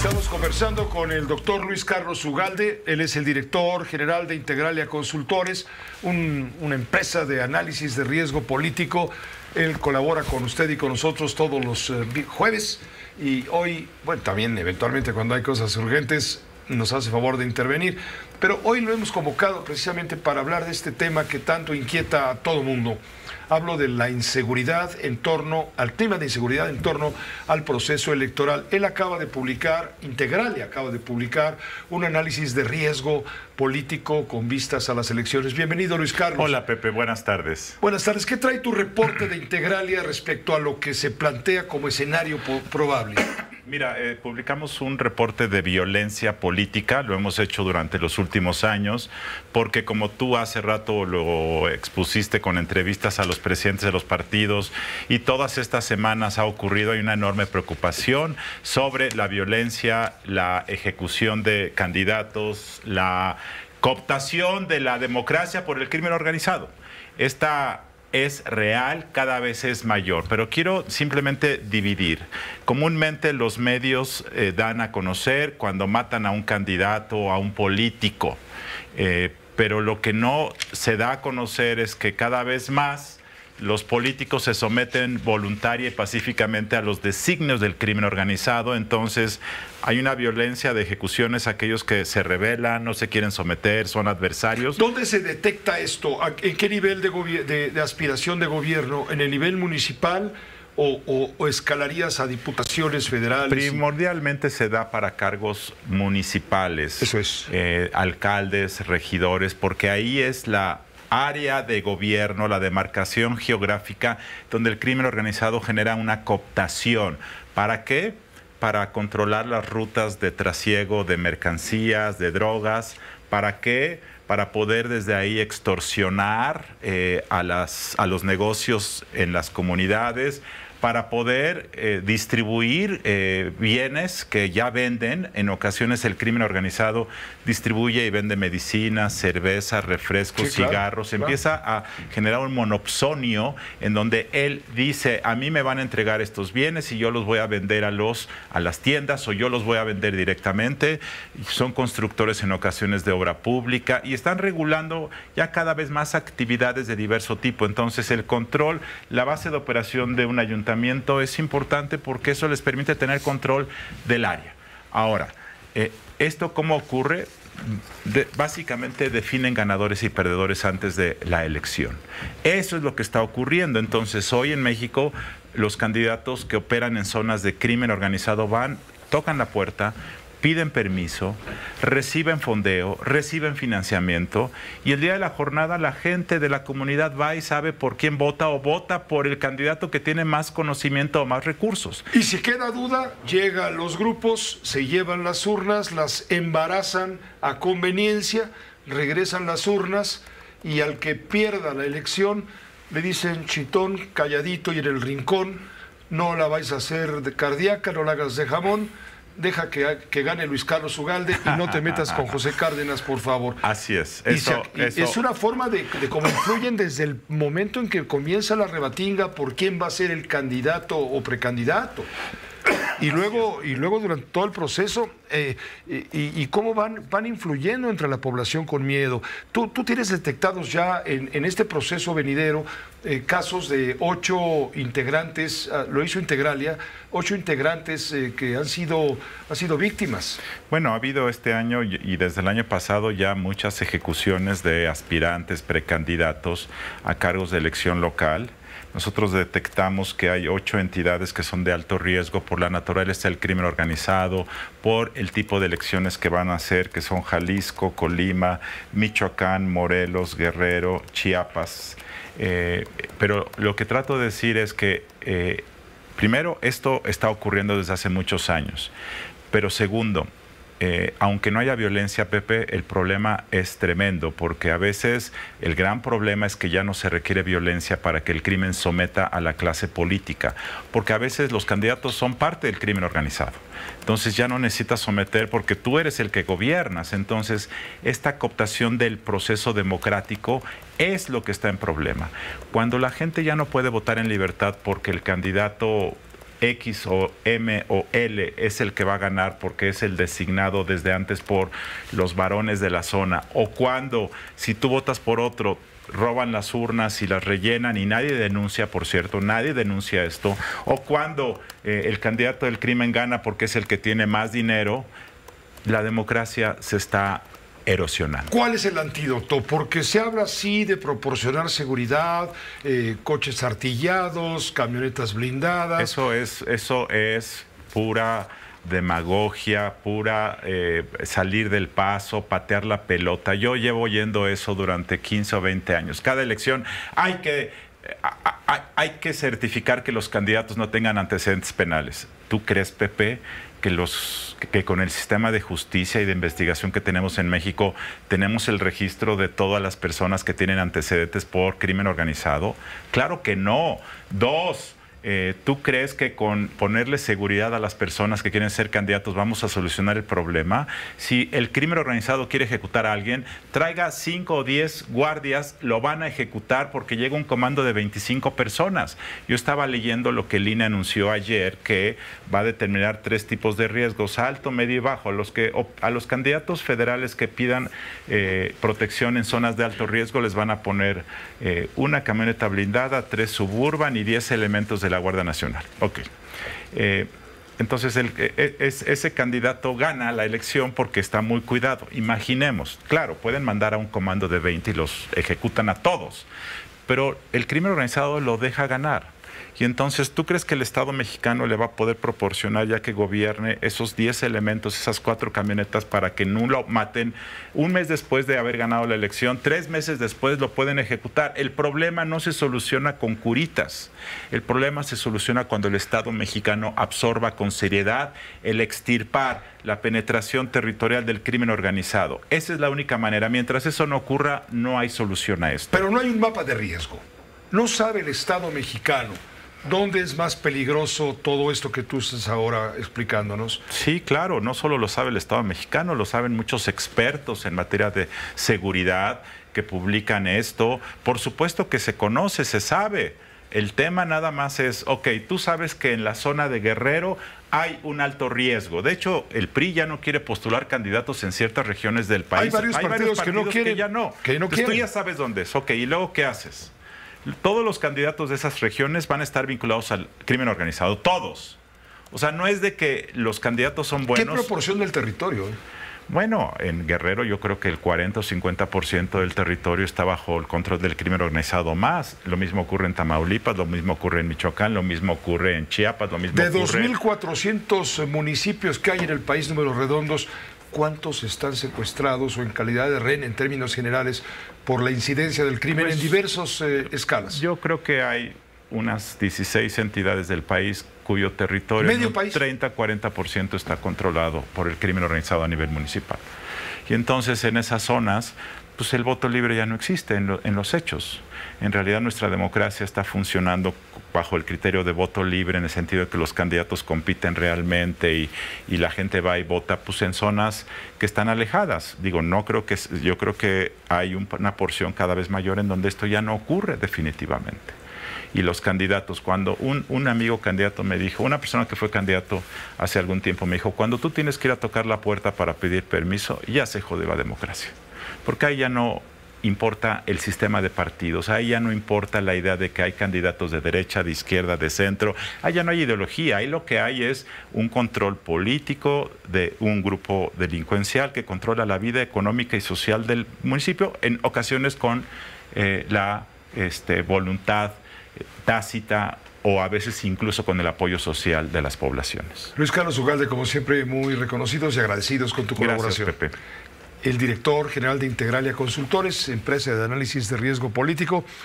Estamos conversando con el doctor Luis Carlos Ugalde. Él es el director general de Integralia Consultores, una empresa de análisis de riesgo político. Él colabora con usted y con nosotros todos los jueves. Y hoy, bueno, también eventualmente cuando hay cosas urgentes, nos hace favor de intervenir. Pero hoy lo hemos convocado precisamente para hablar de este tema que tanto inquieta a todo mundo. Hablo de la inseguridad en torno al clima de inseguridad en torno al proceso electoral. Él acaba de publicar, Integralia acaba de publicar un análisis de riesgo político con vistas a las elecciones. Bienvenido, Luis Carlos. Hola, Pepe, buenas tardes. Buenas tardes. ¿Qué trae tu reporte de Integralia respecto a lo que se plantea como escenario probable? Mira, publicamos un reporte de violencia política, lo hemos hecho durante los últimos años, porque como tú hace rato lo expusiste con entrevistas a los presidentes de los partidos y todas estas semanas ha ocurrido, hay una enorme preocupación sobre la violencia, la ejecución de candidatos, la cooptación de la democracia por el crimen organizado. Esta es real, cada vez es mayor, pero quiero simplemente dividir. Comúnmente los medios dan a conocer cuando matan a un candidato o a un político, pero lo que no se da a conocer es que cada vez más los políticos se someten voluntaria y pacíficamente a los designios del crimen organizado. Entonces hay una violencia de ejecuciones a aquellos que se rebelan, no se quieren someter, son adversarios. ¿Dónde se detecta esto? ¿En qué nivel de aspiración de gobierno? ¿En el nivel municipal o escalarías a diputaciones federales? Primordialmente se da para cargos municipales. Eso es. Alcaldes, regidores, porque ahí es la área de gobierno, la demarcación geográfica donde el crimen organizado genera una cooptación. ¿Para qué? Para controlar las rutas de trasiego de mercancías, de drogas. ¿Para qué? Para poder desde ahí extorsionar a los negocios en las comunidades, para poder distribuir bienes que ya venden. En ocasiones el crimen organizado distribuye y vende medicinas, cerveza, refrescos, sí, cigarros. Claro. Empieza a generar un monopsonio en donde él dice, a mí me van a entregar estos bienes y yo los voy a vender a las tiendas o yo los voy a vender directamente. Son constructores en ocasiones de obra pública y están regulando ya cada vez más actividades de diverso tipo. Entonces el control, la base de operación de un ayuntamiento es importante porque eso les permite tener control del área. Ahora, ¿esto cómo ocurre? Básicamente definen ganadores y perdedores antes de la elección. Eso es lo que está ocurriendo. Entonces, hoy en México, los candidatos que operan en zonas de crimen organizado van, tocan la puerta, piden permiso, reciben fondeo, reciben financiamiento y el día de la jornada la gente de la comunidad va y sabe por quién vota o vota por el candidato que tiene más conocimiento o más recursos. Y si queda duda, llegan los grupos, se llevan las urnas, las embarazan a conveniencia, regresan las urnas y al que pierda la elección le dicen chitón, calladito y en el rincón, no la vais a hacer de cardíaca, no la hagas de jamón. Deja que gane Luis Carlos Ugalde y no te metas con José Cárdenas, por favor. Así es. Es una forma de cómo influyen desde el momento en que comienza la rebatinga por quién va a ser el candidato o precandidato. Y luego durante todo el proceso, y cómo van influyendo entre la población con miedo. Tú tienes detectados ya en este proceso venidero casos de 8 integrantes, lo hizo Integralia, 8 integrantes que han sido víctimas. Bueno, ha habido este año y desde el año pasado ya muchas ejecuciones de aspirantes, precandidatos a cargos de elección local. Nosotros detectamos que hay 8 entidades que son de alto riesgo por la naturaleza del crimen organizado, por el tipo de elecciones que van a hacer, que son Jalisco, Colima, Michoacán, Morelos, Guerrero, Chiapas. Pero lo que trato de decir es que, primero, esto está ocurriendo desde hace muchos años. Pero segundo, aunque no haya violencia, Pepe, el problema es tremendo, porque a veces el gran problema es que ya no se requiere violencia para que el crimen someta a la clase política, porque a veces los candidatos son parte del crimen organizado. Entonces ya no necesitas someter porque tú eres el que gobiernas. Entonces esta cooptación del proceso democrático es lo que está en problema. Cuando la gente ya no puede votar en libertad porque el candidato X o M o L es el que va a ganar porque es el designado desde antes por los varones de la zona, o cuando, si tú votas por otro, roban las urnas y las rellenan y nadie denuncia, por cierto, nadie denuncia esto, o cuando el candidato del crimen gana porque es el que tiene más dinero, la democracia se está erosionando. ¿Cuál es el antídoto? Porque se habla así de proporcionar seguridad, coches artillados, camionetas blindadas. Eso es pura demagogia, pura salir del paso, patear la pelota. Yo llevo oyendo eso durante 15 o 20 años. Cada elección hay que certificar que los candidatos no tengan antecedentes penales. ¿Tú crees, Pepe, que con el sistema de justicia y de investigación que tenemos en México tenemos el registro de todas las personas que tienen antecedentes por crimen organizado? Claro que no. Dos, ¿tú crees que con ponerle seguridad a las personas que quieren ser candidatos vamos a solucionar el problema? Si el crimen organizado quiere ejecutar a alguien, traiga 5 o 10 guardias, lo van a ejecutar porque llega un comando de 25 personas. Yo estaba leyendo lo que el INE anunció ayer, que va a determinar 3 tipos de riesgos: alto, medio y bajo. A los candidatos federales que pidan protección en zonas de alto riesgo les van a poner una camioneta blindada, 3 Suburban y 10 elementos de la Guardia Nacional. Ok. Entonces ese candidato gana la elección porque está muy cuidado. Imaginemos, claro, pueden mandar a un comando de 20 y los ejecutan a todos, pero el crimen organizado lo deja ganar. Y entonces, ¿tú crees que el Estado mexicano le va a poder proporcionar, ya que gobierne, esos 10 elementos, esas 4 camionetas, para que no lo maten un mes después de haber ganado la elección? 3 meses después lo pueden ejecutar. El problema no se soluciona con curitas. El problema se soluciona cuando el Estado mexicano absorba con seriedad el extirpar la penetración territorial del crimen organizado. Esa es la única manera. Mientras eso no ocurra, no hay solución a esto. Pero no hay un mapa de riesgo. No sabe el Estado mexicano ¿dónde es más peligroso todo esto que tú estás ahora explicándonos? Sí, claro, no solo lo sabe el Estado mexicano, lo saben muchos expertos en materia de seguridad que publican esto. Por supuesto que se conoce, se sabe. El tema nada más es, ok, tú sabes que en la zona de Guerrero hay un alto riesgo. De hecho, el PRI ya no quiere postular candidatos en ciertas regiones del país. Hay varios partidos que no quieren. Que ya no. Entonces, tú ya sabes dónde es. Ok, ¿y luego qué haces? Todos los candidatos de esas regiones van a estar vinculados al crimen organizado, todos. O sea, no es de que los candidatos son buenos. ¿Qué proporción del territorio? Bueno, en Guerrero yo creo que el 40 o 50% del territorio está bajo el control del crimen organizado más. Lo mismo ocurre en Tamaulipas, lo mismo ocurre en Michoacán, lo mismo ocurre en Chiapas, lo mismo ocurre... De 2.400 municipios que hay en el país, números redondos, ¿cuántos están secuestrados o en calidad de rehén en términos generales por la incidencia del crimen en diversas escalas? Yo creo que hay unas 16 entidades del país cuyo territorio, ¿medio país? 30-40% está controlado por el crimen organizado a nivel municipal. Y entonces en esas zonas, pues el voto libre ya no existe en los hechos. En realidad nuestra democracia está funcionando bajo el criterio de voto libre, en el sentido de que los candidatos compiten realmente y la gente va y vota pues en zonas que están alejadas. Digo, yo creo que hay una porción cada vez mayor en donde esto ya no ocurre definitivamente. Y los candidatos, cuando un amigo candidato me dijo, una persona que fue candidato hace algún tiempo me dijo, cuando tú tienes que ir a tocar la puerta para pedir permiso, ya se jodió la democracia. Porque ahí ya no importa el sistema de partidos, ahí ya no importa la idea de que hay candidatos de derecha, de izquierda, de centro, ahí ya no hay ideología, ahí lo que hay es un control político de un grupo delincuencial que controla la vida económica y social del municipio, en ocasiones con la voluntad tácita o a veces incluso con el apoyo social de las poblaciones. Luis Carlos Ugalde, como siempre, muy reconocidos y agradecidos con tu colaboración. Gracias, Pepe. El director general de Integralia Consultores, empresa de análisis de riesgo político.